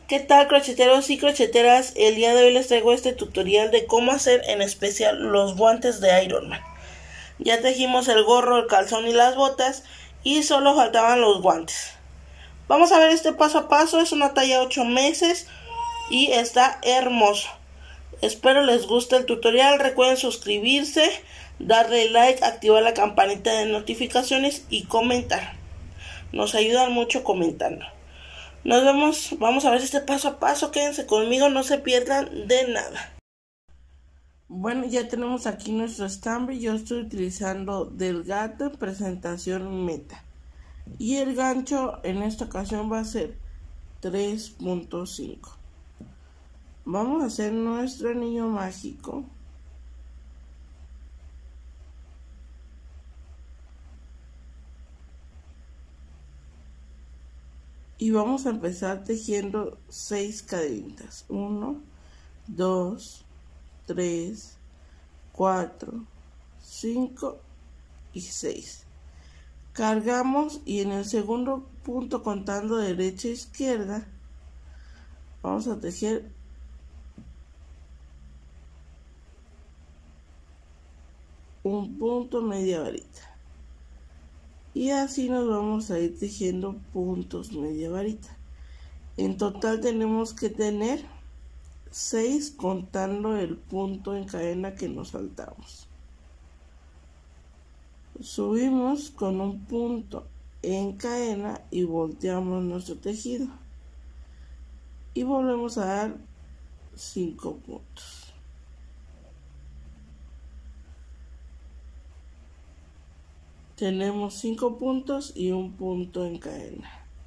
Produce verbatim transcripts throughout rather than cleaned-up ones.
¿Qué tal, crocheteros y crocheteras? El día de hoy les traigo este tutorial de cómo hacer en especial los guantes de Iron Man. Ya tejimos el gorro, el calzón y las botas y solo faltaban los guantes. Vamos a ver este paso a paso. Es una talla ocho meses y está hermoso. Espero les guste el tutorial. Recuerden suscribirse, darle like, activar la campanita de notificaciones y comentar. Nos ayudan mucho comentando. Nos vemos, vamos a ver este paso a paso, quédense conmigo, no se pierdan de nada. Bueno, ya tenemos aquí nuestro estambre. Yo estoy utilizando del gato en presentación meta. Y el gancho en esta ocasión va a ser tres punto cinco. Vamos a hacer nuestro anillo mágico. Y vamos a empezar tejiendo seis cadenitas. uno, dos, tres, cuatro, cinco y seis. Cargamos y en el segundo punto, contando derecha e izquierda, vamos a tejer un punto media varita. Y así nos vamos a ir tejiendo puntos media varita. En total tenemos que tener seis contando el punto en cadena que nos saltamos. Subimos con un punto en cadena y volteamos nuestro tejido. Y volvemos a dar cinco puntos. Tenemos cinco puntos y un punto en cadena.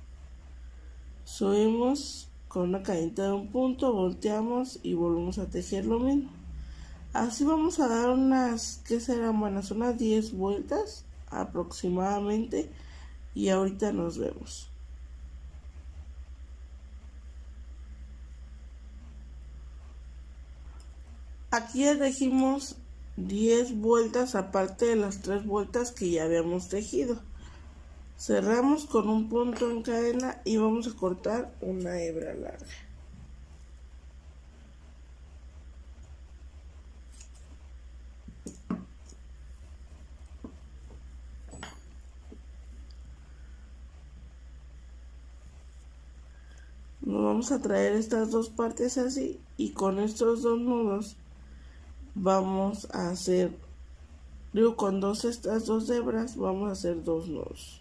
Subimos con una cadenita de un punto, volteamos y volvemos a tejer lo mismo. Así vamos a dar unas, ¿qué serán buenas? Unas diez vueltas aproximadamente. Y ahorita nos vemos. Aquí ya tejimos diez vueltas aparte de las tres vueltas que ya habíamos tejido. Cerramos con un punto en cadena y vamos a cortar una hebra larga. Nos vamos a traer estas dos partes así y con estos dos nudos vamos a hacer, digo, con dos estas dos hebras vamos a hacer dos nudos.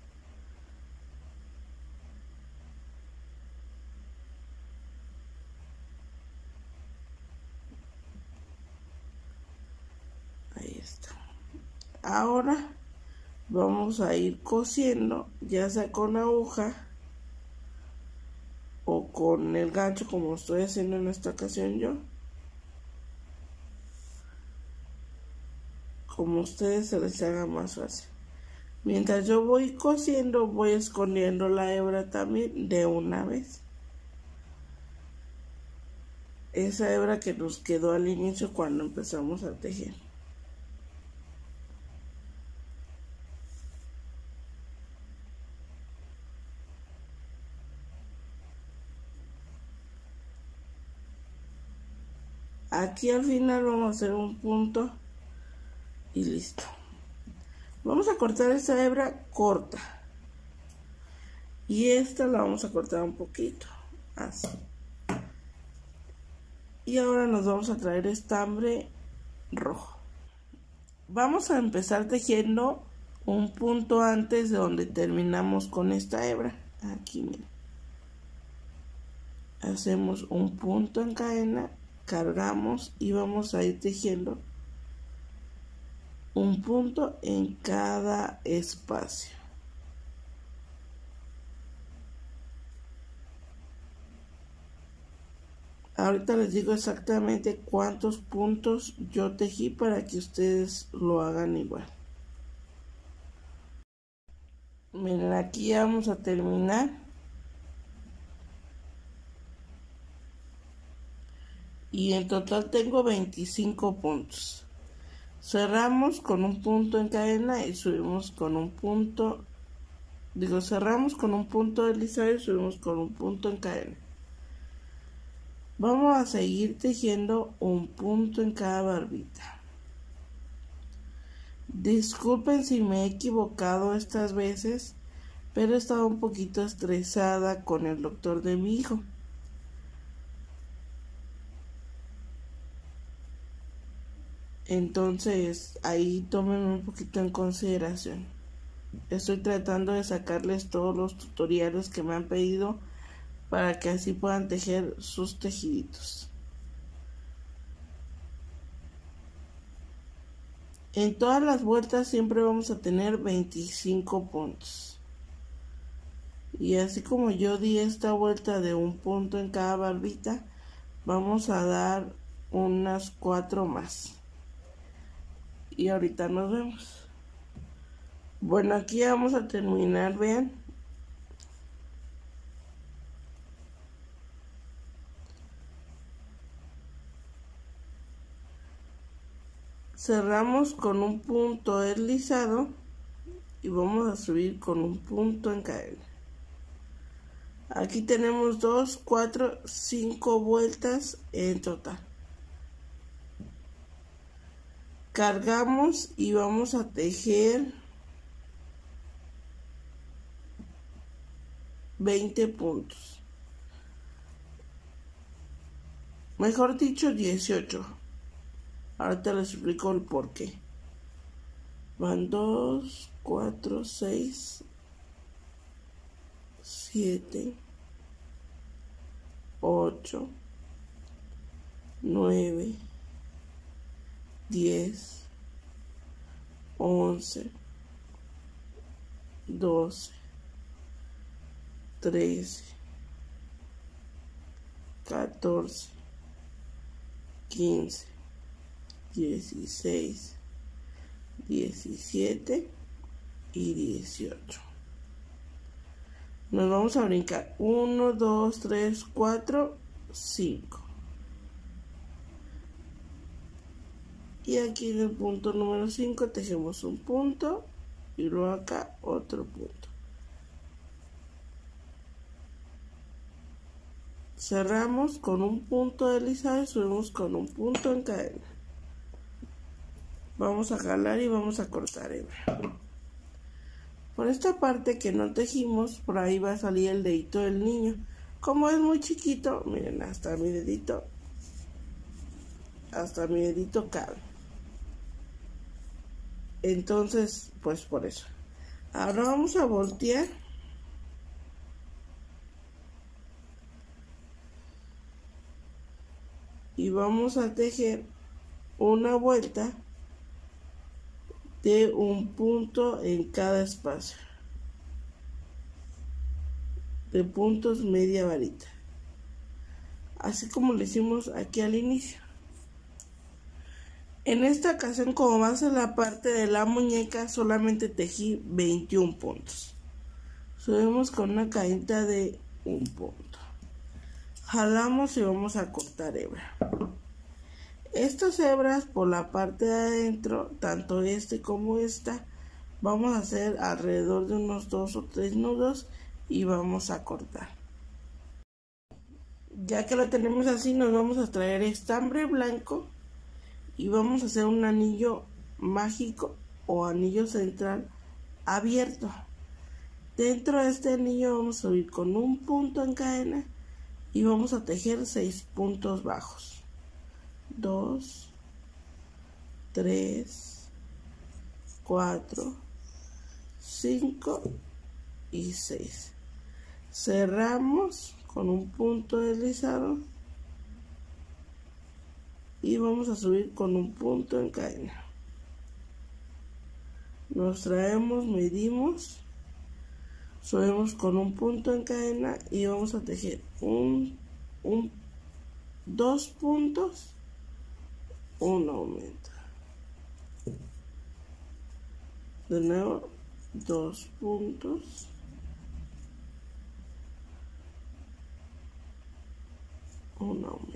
Ahí está. Ahora vamos a ir cosiendo, ya sea con aguja o con el gancho, como estoy haciendo en esta ocasión yo. Como a ustedes se les haga más fácil. Mientras yo voy cosiendo, voy escondiendo la hebra también de una vez. Esa hebra que nos quedó al inicio cuando empezamos a tejer. Aquí al final vamos a hacer un punto y listo. Vamos a cortar esa hebra corta y esta la vamos a cortar un poquito así. Y ahora nos vamos a traer estambre rojo. Vamos a empezar tejiendo un punto antes de donde terminamos con esta hebra. Aquí miren, hacemos un punto en cadena, cargamos y vamos a ir tejiendo un punto en cada espacio. Ahorita les digo exactamente cuántos puntos yo tejí para que ustedes lo hagan igual. Miren, aquí ya vamos a terminar. Y en total tengo veinticinco puntos. Cerramos con un punto en cadena y subimos con un punto, digo, cerramos con un punto deslizado y subimos con un punto en cadena. Vamos a seguir tejiendo un punto en cada barbita. Disculpen si me he equivocado estas veces, pero he estado un poquito estresada con el doctor de mi hijo. Entonces ahí tomen un poquito en consideración. Estoy tratando de sacarles todos los tutoriales que me han pedido para que así puedan tejer sus tejiditos. En todas las vueltas siempre vamos a tener veinticinco puntos. Y así como yo di esta vuelta de un punto en cada barbita, vamos a dar unas cuatro más. Y ahorita nos vemos. Bueno, aquí vamos a terminar, vean. Cerramos con un punto deslizado y vamos a subir con un punto en cadena. Aquí tenemos dos, cuatro, cinco vueltas en total. Cargamos y vamos a tejer veinte puntos. Mejor dicho, dieciocho. Ahorita les explico el por qué. Van dos, cuatro, seis, siete, ocho, nueve, diez, once, doce, trece, catorce, quince, dieciséis, diecisiete y dieciocho. Nos vamos a brincar uno, dos, tres, cuatro, cinco. Y aquí en el punto número cinco tejemos un punto y luego acá otro punto. Cerramos con un punto deslizado y subimos con un punto en cadena. Vamos a jalar y vamos a cortar hebra. Por esta parte que no tejimos, por ahí va a salir el dedito del niño. Como es muy chiquito, miren, hasta mi dedito, hasta mi dedito cabe. Entonces, pues por eso. Ahora vamos a voltear. Y vamos a tejer una vuelta de un punto en cada espacio. De puntos media varita. Así como lo hicimos aquí al inicio. En esta ocasión, como va a ser la parte de la muñeca, solamente tejí veintiún puntos. Subimos con una cadenita de un punto. Jalamos y vamos a cortar hebra. Estas hebras por la parte de adentro, tanto este como esta, vamos a hacer alrededor de unos dos o tres nudos y vamos a cortar. Ya que lo tenemos así, nos vamos a traer estambre blanco y vamos a hacer un anillo mágico o anillo central abierto. Dentro de este anillo vamos a subir con un punto en cadena y vamos a tejer seis puntos bajos. dos, tres, cuatro, cinco y seis. Cerramos con un punto deslizado y vamos a subir con un punto en cadena. Nos traemos, medimos, subimos con un punto en cadena y vamos a tejer un, un dos puntos, un aumento. De nuevo, dos puntos, un aumento.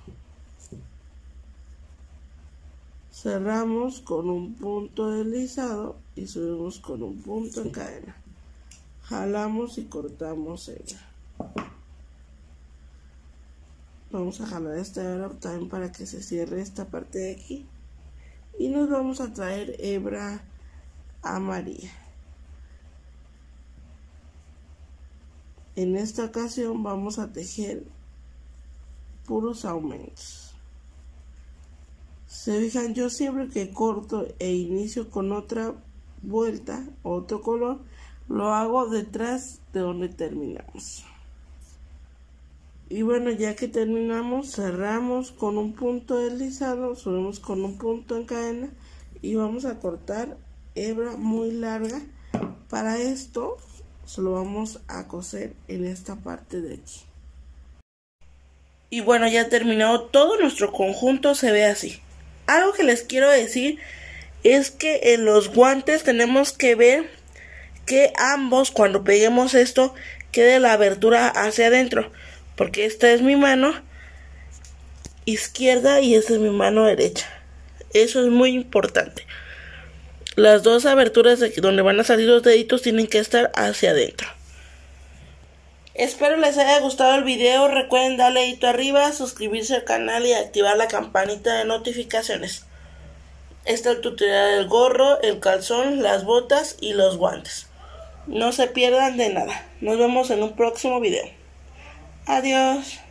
Cerramos con un punto deslizado y subimos con un punto en cadena. Jalamos y cortamos hebra. Vamos a jalar esta hebra también para que se cierre esta parte de aquí. Y nos vamos a traer hebra amarilla. En esta ocasión vamos a tejer puros aumentos. Se fijan, yo siempre que corto e inicio con otra vuelta, otro color, lo hago detrás de donde terminamos. Y bueno, ya que terminamos, cerramos con un punto deslizado, subimos con un punto en cadena y vamos a cortar hebra muy larga. Para esto se lo vamos a coser en esta parte de aquí. Y bueno, ya terminado todo nuestro conjunto, se ve así. Algo que les quiero decir es que en los guantes tenemos que ver que ambos, cuando peguemos esto, quede la abertura hacia adentro, porque esta es mi mano izquierda y esta es mi mano derecha. Eso es muy importante. Las dos aberturas de donde van a salir los deditos tienen que estar hacia adentro. Espero les haya gustado el video. Recuerden darle dedito arriba, suscribirse al canal y activar la campanita de notificaciones. Este es el tutorial del gorro, el calzón, las botas y los guantes. No se pierdan de nada. Nos vemos en un próximo video. Adiós.